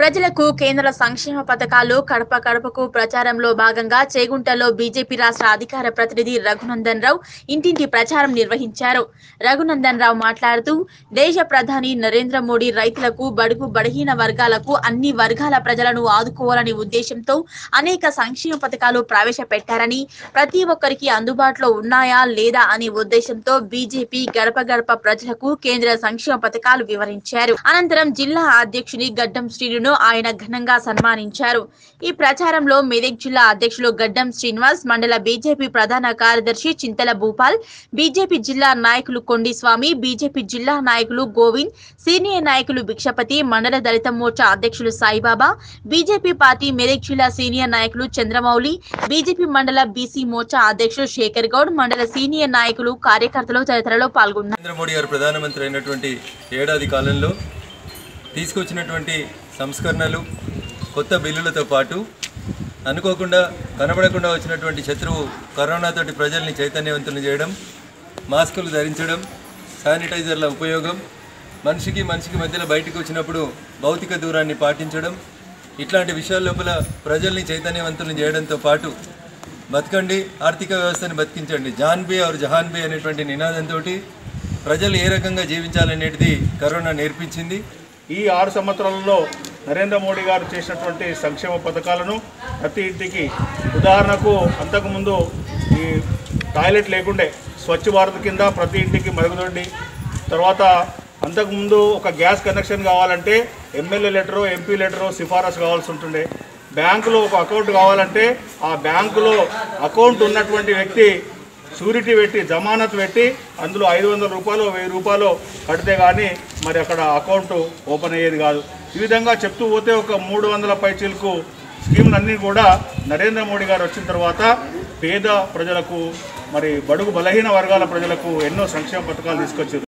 ప్రజలకు కేంద్ర సంక్షేమ పథకాలు కడప కడపకు ప్రచారంలో భాగంగా చేగుంటలో బీజేపీ రాష్ట్ర అధికార ప్రతినిధి రఘునందన్ రావు ఇంటింటి ప్రచారం నిర్వహించారు. రఘునందన్ రావు మాట్లాడుతూ దేశ ప్రధాని నరేంద్ర మోడీ రైతులకు బడుగు బలహీన వర్గాలకు అన్ని వర్గాల ప్రజలను ఆదుకోవాలనే ఉద్దేశంతో అనేక సంక్షేమ పథకాలు ప్రవేశపెట్టారని, ప్రతి ఒక్కరికి అందుబాటులో ఉన్నాయా లేదా అనే ఉద్దేశంతో బీజేపీ గడప గడప ప్రజలకు కేంద్ర సంక్షేమ పథకాలు వివరించారు. అనంతరం జిల్లా అధ్యక్షుని గడ్డం శ్రీను ఆయన ఘనంగా సన్మానించారు. ఈ ప్రచారంలో మెదక్ జిల్లా అధ్యక్షులు గడ్డం శ్రీనివాస్, మండల బీజేపీ ప్రధాన కార్యదర్శి చింతల భూపాల్, బీజేపీ జిల్లా నాయకులు కొండిస్వామి, బీజేపీ జిల్లా నాయకులు గోవింద్, సీనియర్ నాయకులు భిక్షపతి, మండల దళిత మోర్చా అధ్యక్షులు సాయిబాబా, బీజేపీ పార్టీ మెదక్ జిల్లా సీనియర్ నాయకులు చంద్రమౌళి, బీజేపీ మండల బీసీ మోర్చా అధ్యక్షులు శేఖర్ గౌడ్, మండల సీనియర్ నాయకులు, కార్యకర్తలు తదితరులు పాల్గొన్నారు. నరేంద్ర మోడీ గారు ప్రధానమంత్రి అయినటువంటి ఏడాది కాలంలో తీసుకొచ్చినటువంటి సంస్కరణలు, కొత్త బిల్లులతో పాటు అనుకోకుండా కనబడకుండా వచ్చినటువంటి శత్రువు కరోనాతోటి ప్రజల్ని చైతన్యవంతులు చేయడం, మాస్కులు ధరించడం, శానిటైజర్ల ఉపయోగం, మనిషికి మధ్యలో బయటకు వచ్చినప్పుడు భౌతిక దూరాన్ని పాటించడం, ఇట్లాంటి విషయాల లోపల ప్రజల్ని చైతన్యవంతులు చేయడంతో పాటు బతకండి, ఆర్థిక వ్యవస్థని బతికించండి, జాన్ బే और జహాన్ బే అనేటువంటి నినాదంతో ప్రజలు ఏ రకంగా జీవించాలనేది కరోనా నేర్పించింది. ఈ 6 సంవత్సరాలలో నరేంద్ర మోడీ గారు చేసినటువంటి సంక్షేమ పథకాలను ప్రతి ఇంటికి, ఉదాహరణకు అంతకుముందు ఈ టాయిలెట్ లేకుండే స్వచ్ఛ భారత్ కింద ప్రతి ఇంటికి మరుగుదొడ్డి, తర్వాత అంతకుముందు ఒక గ్యాస్ కనెక్షన్ కావాలంటే ఎమ్మెల్యే లెటరో ఎంపీ లెటరో సిఫారసు కావాల్సి ఉంటుండే, బ్యాంకులో ఒక అకౌంట్ కావాలంటే ఆ బ్యాంకులో అకౌంట్ ఉన్నటువంటి వ్యక్తి షూరిటీ పెట్టి జమానత్ పెట్టి అందులో 500 రూపాయలు 1000 రూపాయలు కడితే కానీ మరి అక్కడ అకౌంట్ ఓపెన్ అయ్యేది కాదు. ఈ విధంగా చెప్తూ పోతే ఒక 300 పైచీలకు స్కీములన్నీ కూడా నరేంద్ర మోడీ గారు వచ్చిన తర్వాత పేద ప్రజలకు, మరి బడుగు బలహీన వర్గాల ప్రజలకు ఎన్నో సంక్షేమ పథకాలు తీసుకొచ్చారు.